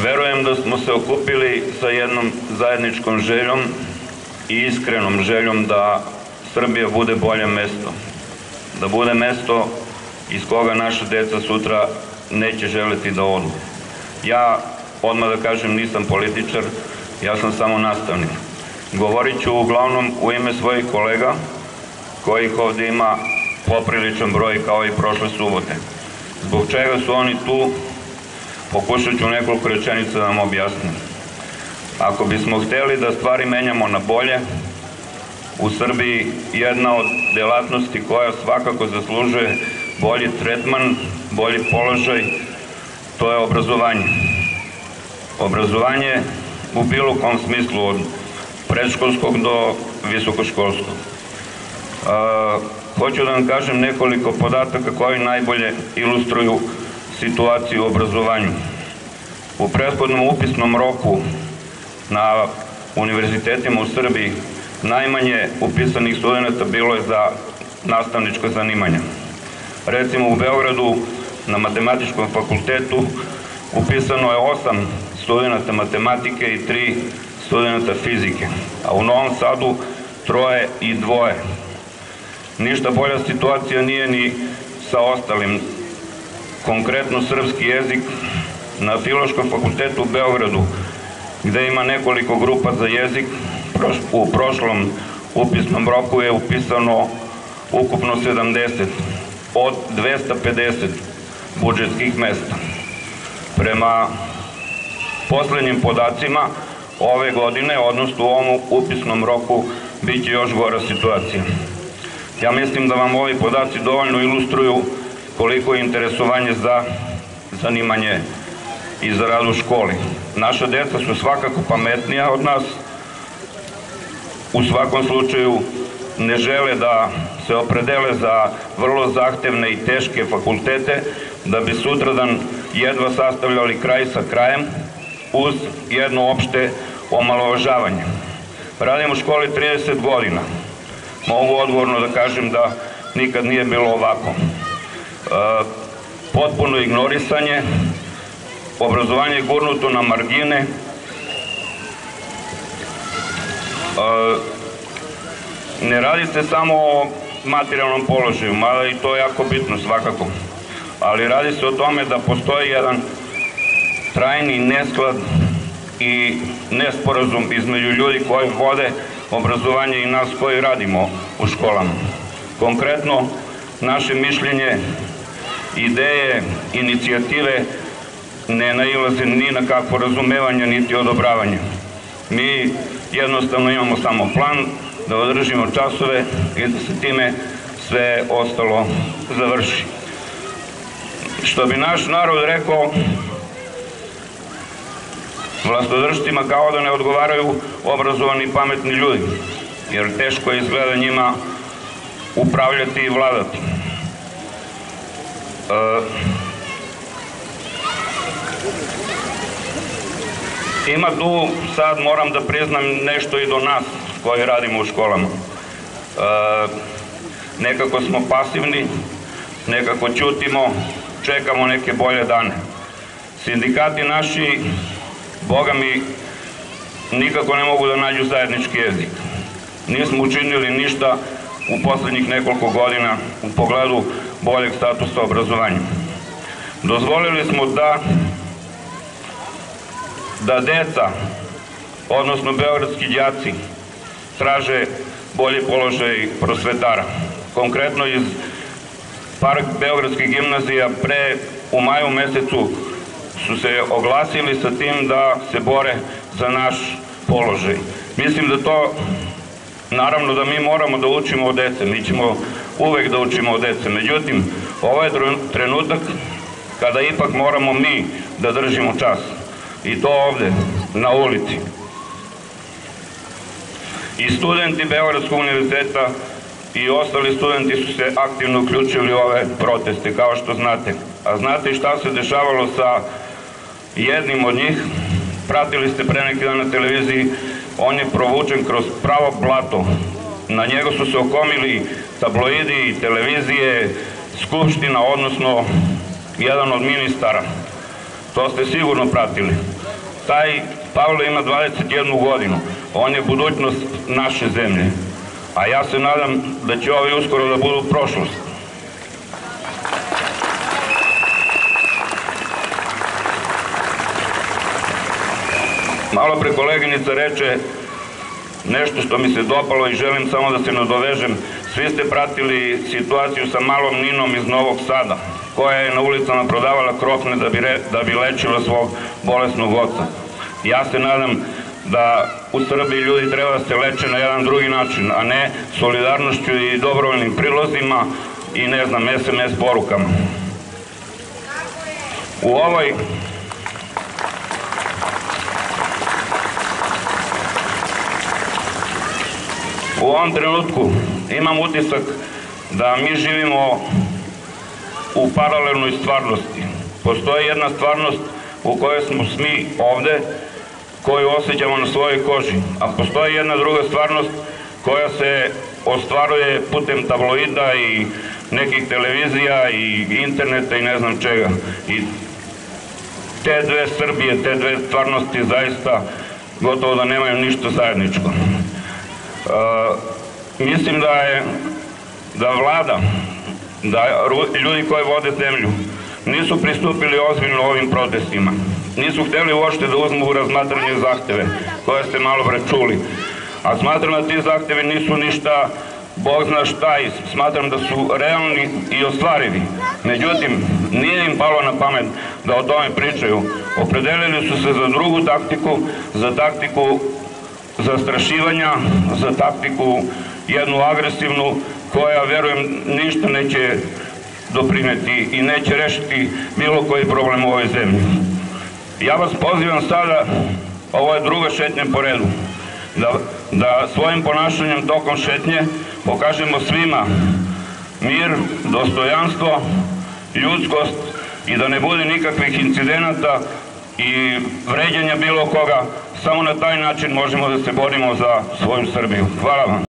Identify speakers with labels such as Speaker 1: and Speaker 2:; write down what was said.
Speaker 1: Verujem da smo se okupili sa jednom zajedničkom željom i iskrenom željom da Srbija bude bolje mesto. Da bude mesto iz koga naša deca sutra neće želeti da odu. Ja, odmah da kažem, nisam političar, ja sam samo nastavnik. Govorit ću uglavnom u ime svojih kolega, kojih ovdje ima popriličan broj kao i prošle subote. Zbog čega su oni tu, pokušat ću nekoliko rečenica da vam objasnim. Ako bismo hteli da stvari menjamo na bolje, u Srbiji jedna od delatnosti koja svakako zaslužuje bolji tretman, bolji položaj, to je obrazovanje. Obrazovanje u bilo kom smislu, od predškolskog do visokoškolskog. Hoću da vam kažem nekoliko podataka koji najbolje ilustruju situaciju u obrazovanju. U prethodnom upisnom roku na univerzitetima u Srbiji najmanje upisanih studenta bilo je za nastavnička zanimanja. Recimo u Beogradu na Matematičkom fakultetu upisano je 8 studenta matematike i 3 studenta fizike, a u Novom Sadu 3 i 2. Ništa bolja situacija nije ni sa ostalim. Konkretno srpski jezik na Filološkom fakultetu u Beogradu, gde ima nekoliko grupa za jezik, u prošlom upisnom roku je upisano ukupno 70 od 250 budžetskih mesta. Prema poslednjim podacima ove godine, odnosno u ovom upisnom roku, bit će još gora situacija. Ja mislim da vam ovi podaci dovoljno ilustruju koliko je interesovanje za zanimanje i za rad u školi. Naša deca su svakako pametnija od nas, u svakom slučaju ne žele da se opredele za vrlo zahtevne i teške fakultete, da bi sutradan jedva sastavljali kraj sa krajem uz jedno opšte omalovažavanje. Radim u školi 30 godina. Mogu odgovorno da kažem da nikad nije bilo ovako. Potpuno ignorisanje, obrazovanje je gurnuto na margine, ne radi se samo o materijalnom položaju, mada i to je jako bitno svakako, ali radi se o tome da postoji jedan trajni nesklad i nesporazum između ljudi koji vode obrazovanje i nas koji radimo u školama. Konkretno, naše mišljenje, ideje, inicijative ne nailaze ni na kakvo razumevanje niti odobravanje. Mi jednostavno imamo samo plan da održimo časove i da se time sve ostalo završi. Što bi naš narod rekao, vlastodržcima kao da ne odgovaraju obrazovani i pametni ljudi, jer teško je izgleda njima upravljati i vladati. Ima tu, sad moram da priznam, nešto i do nas koji radimo u školama. Nekako smo pasivni, nekako ćutimo, čekamo neke bolje dane. Sindikati naši, boga mi, nikako ne mogu da nađu zajednički jezik. Nismo učinili ništa u poslednjih nekoliko godina u pogledu boljeg statusa obrazovanja. Dozvolili smo da deca, odnosno beogradski đaci, traže bolji položaj prosvetara. Konkretno iz par beogradskih gimnazija u maju mesecu su se oglasili sa tim da se bore za naš položaj. Mislim da to, naravno da mi moramo da učimo od dece, mi ćemo uvek da učimo od dece, međutim, ovo je trenutak kada ipak moramo mi da držimo čas. I to ovde, na ulici. I studenti Beogradskog univerziteta i ostali studenti su se aktivno uključili u ove proteste, kao što znate. A znate i šta se dešavalo sa jednim od njih? Pratili ste pre neki dan na televiziji, on je provučen kroz pravo blato. Na njega su se okomili tabloidi, televizije, skupština, odnosno jedan od ministara. To ste sigurno pratili. taj Pavle ima 21 godinu. On je budućnost naše zemlje. A ja se nadam da će ovi uskoro da budu prošlost. Malo pre koleginica reče nešto što mi se dopalo i želim samo da se nadovežem. Svi ste pratili situaciju sa malom Ninom iz Novog Sada, koja je na ulicama prodavala krofne da bi lečila svog bolesnog oca. Ja se nadam da u Srbiji ljudi treba da se leče na jedan drugi način, a ne solidarnošću i dobrovoljnim prilozima i ne znam, SMS porukama. U ovom trenutku imam utisak da mi živimo u paralelnoj stvarnosti. Postoji jedna stvarnost u kojoj smo svi ovde, koju osjećamo na svojoj koži, a postoji jedna druga stvarnost koja se ostvaruje putem tabloida i nekih televizija i interneta i ne znam čega. I te dve Srbije, te dve stvarnosti zaista gotovo da nemaju ništa zajedničko. Mislim da vlada, da ljudi koji vode zemlju nisu pristupili ozbiljno ovim protestima. Nisu hteli uopšte da uzmu u razmatranje zahteve koje ste malo pre čuli. A smatram da ti zahteve nisu ništa, Bog zna šta, i smatram da su realni i ostvarivi. Međutim, nije im palo na pamet da o tome pričaju. Opredelili su se za drugu taktiku, za taktiku zastrašivanja, za taktiku jednu agresivnu koja, verujem, ništa neće doprineti i neće rešiti bilo koji problem u ovoj zemlji. Ja vas pozivam sada, ovo je druga šetnja po redu, da svojim ponašanjem tokom šetnje pokažemo svima mir, dostojanstvo, ljudskost i da ne bude nikakvih incidenata i vređanja bilo koga. Samo na taj način možemo da se borimo za svoju Srbiju. Hvala vam.